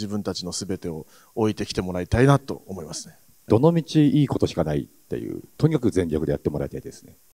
自分たちの全てを置いてきてもらいたいなと思いますね。 どの道いいことしかないっていう、とにかく全力でやってもらいたいですね。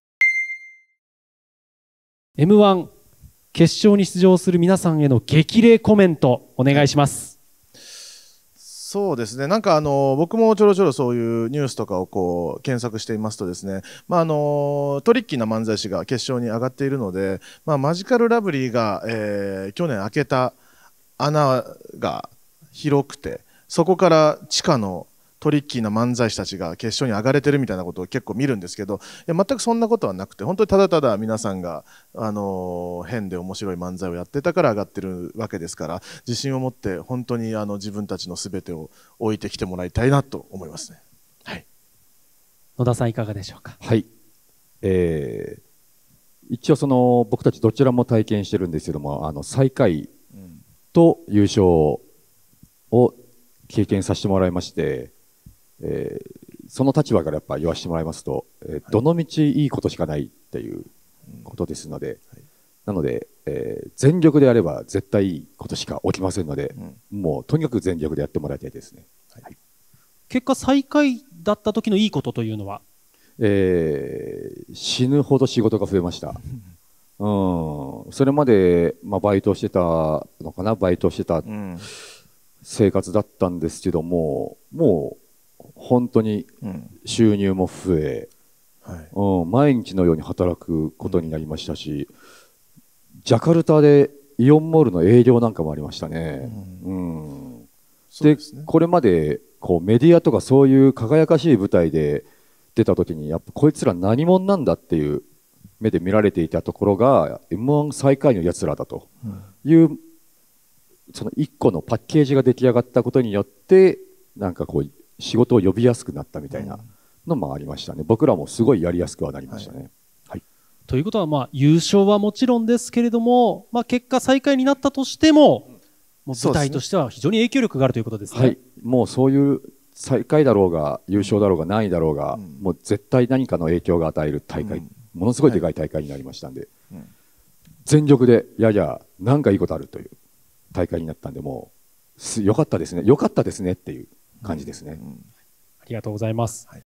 M1 決勝に出場する皆さんへの激励コメントお願いします。 そうですね、なんか僕もちょろちょろそういうニュースとかをこう検索していますとですね、トリッキーな漫才師が決勝に上がっているので、マジカルラブリーが、去年開けた穴が広くて、そこから地下のトリッキーな漫才師たちが決勝に上がれてるみたいなことを結構見るんですけど、いや全くそんなことはなくて、本当にただただ皆さんが、変で面白い漫才をやってたから上がってるわけですから、自信を持って本当に自分たちの全てを置いてきてもらいたいなと思いますね。はい、 野田さんいかがでしょうか。 はい、一応その僕たちどちらも体験してるんですけども、最下位と優勝を経験させてもらいまして、その立場からやっぱ言わせてもらいますと、どの道いいことしかないっていうことですので、なので、全力でやれば絶対いいことしか起きませんので、もうとにかく全力でやってもらいたいですね。はい、 結果最下位だった時のいいことというのは、 死ぬほど仕事が増えました。それまで、バイトしてたのかな、バイトしてた生活だったんですけども、もう本当に収入も増え、毎日のように働くことになりましたし、ジャカルタでイオンモールの営業なんかもありましたね。でこれまでこうメディアとかそういう輝かしい舞台で出た時に、やっぱこいつら何者なんだっていう目で見られていたところが M1 最下位のやつらだという、その1個のパッケージが出来上がったことによって、なんかこう仕事を呼びやすくなったみたいなのもありましたね。僕らもすごいやりやすくはなりましたね。はい、 ということは、優勝はもちろんですけれども、結果最下位になったとしても、もう舞台としては非常に影響力があるということですね。 はい、もうそういう最下位だろうが優勝だろうが何位だろうが、もう絶対何かの影響が与える大会、ものすごいでかい大会になりましたんで、全力でなんかいいことあるという大会になったんで、もう良かったですね、良かったですねっていう感じですね。 ありがとうございます。